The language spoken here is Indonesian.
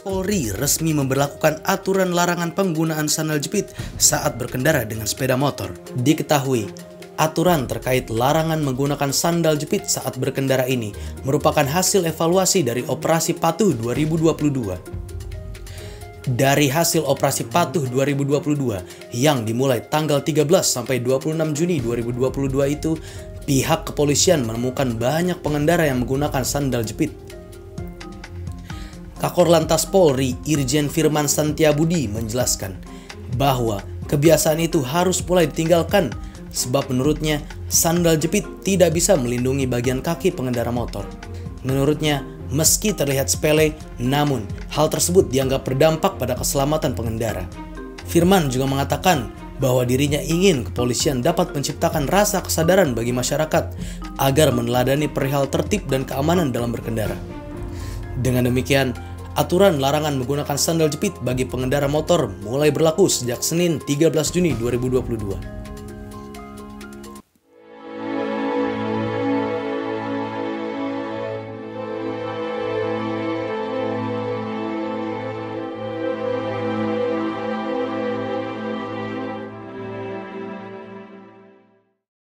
Polri resmi memberlakukan aturan larangan penggunaan sandal jepit saat berkendara dengan sepeda motor. Diketahui, aturan terkait larangan menggunakan sandal jepit saat berkendara ini merupakan hasil evaluasi dari Operasi Patuh 2022. Dari hasil Operasi Patuh 2022 yang dimulai tanggal 13 sampai 26 Juni 2022 itu, pihak kepolisian menemukan banyak pengendara yang menggunakan sandal jepit. Kakor Lantas Polri Irjen Firman Santiabudi menjelaskan bahwa kebiasaan itu harus mulai ditinggalkan sebab menurutnya sandal jepit tidak bisa melindungi bagian kaki pengendara motor. Menurutnya, meski terlihat sepele, namun hal tersebut dianggap berdampak pada keselamatan pengendara. Firman juga mengatakan bahwa dirinya ingin kepolisian dapat menciptakan rasa kesadaran bagi masyarakat agar meneladani perihal tertib dan keamanan dalam berkendara. Dengan demikian, aturan larangan menggunakan sandal jepit bagi pengendara motor mulai berlaku sejak Senin 13 Juni 2022.